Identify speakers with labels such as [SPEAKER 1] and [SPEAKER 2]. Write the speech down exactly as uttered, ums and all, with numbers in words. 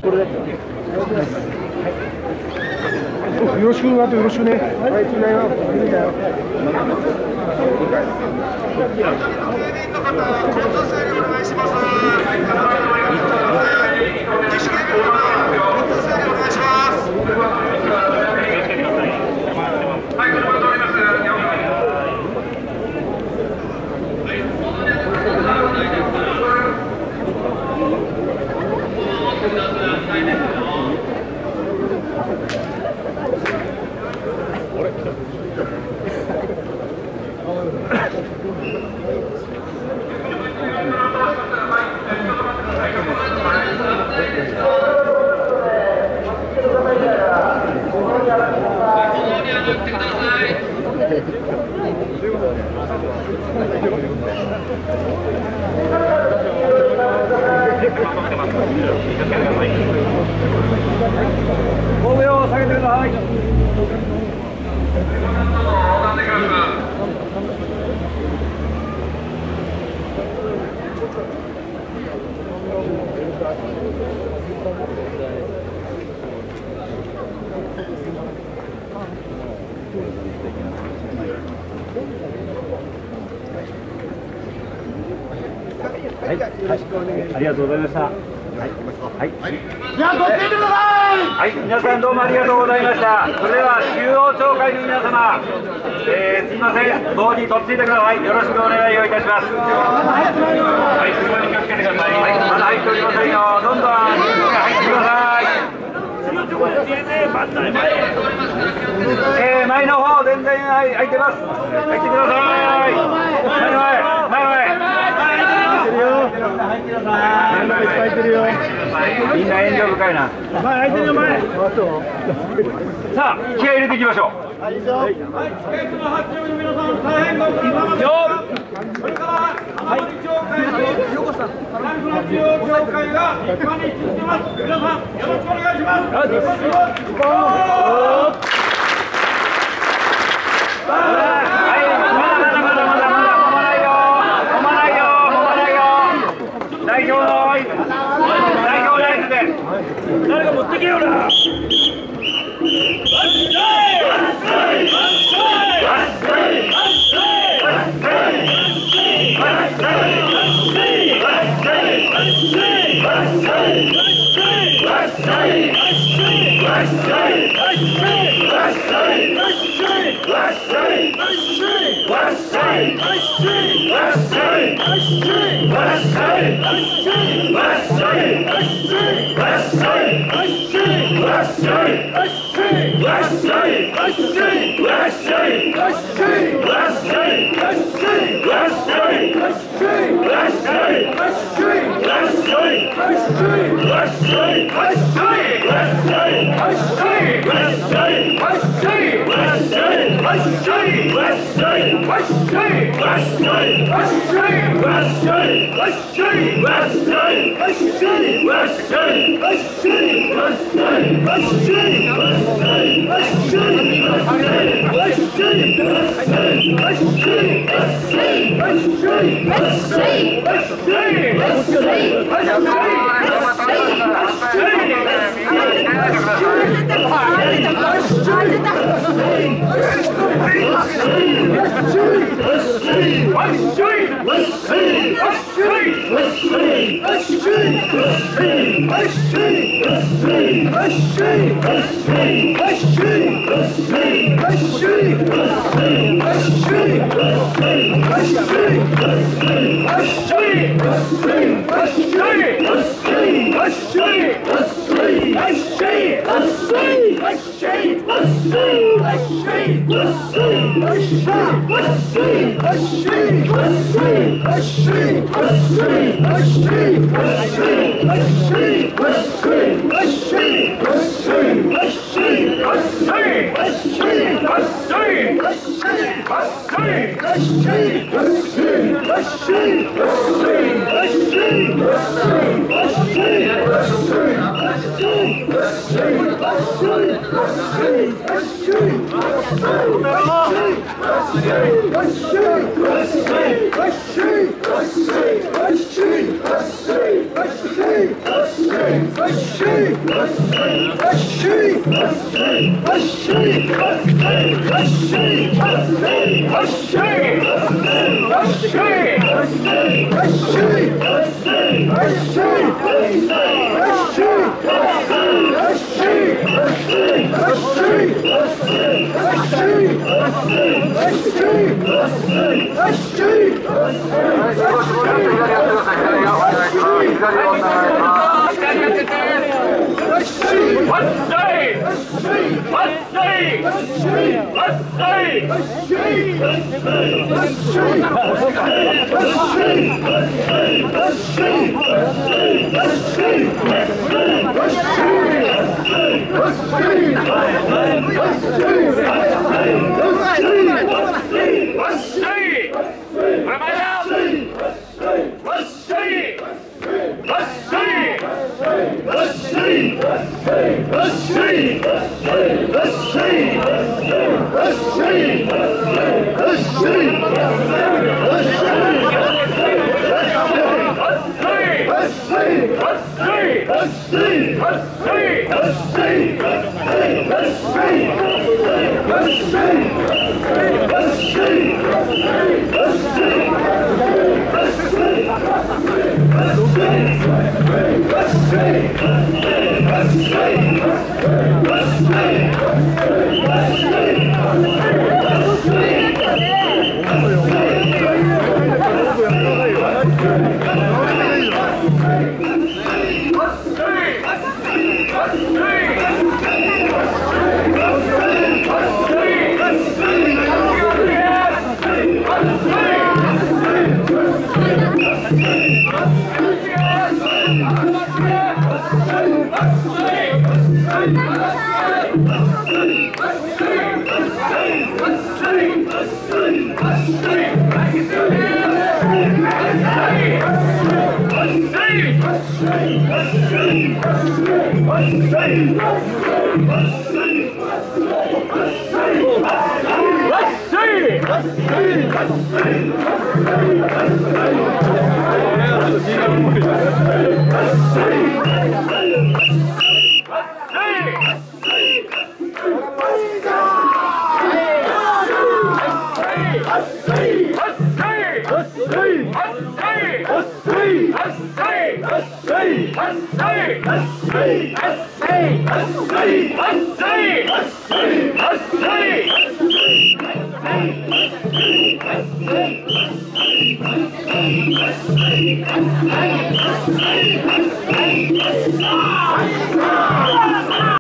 [SPEAKER 1] よろしく、あとよろしくね。はい、つないよ。いいんだよ。ご秒下げてください。はい、はい、ありがとうございました。はい、はい、じゃあ、取っていてください。はい、皆さんどうもありがとうございました。それでは中央町会の皆様、えー、すみません、同時に取っていてください。よろしくお願いをいたします。はい、車に気をつけてください。はい、まだ入っておりませんよ。どんどん入ってください。えー、前の方全然開いてます。入ってください。前前前前。入ってるよ。みんな遠慮深いな。前開いてるよ前。さあ気合い入れていきましょう。はい。それから浜松町会の横さん、浜松中央町会が一般に進んでます。皆さんよろしくお願いします。誰か持ってけよな。Let's
[SPEAKER 2] Hey!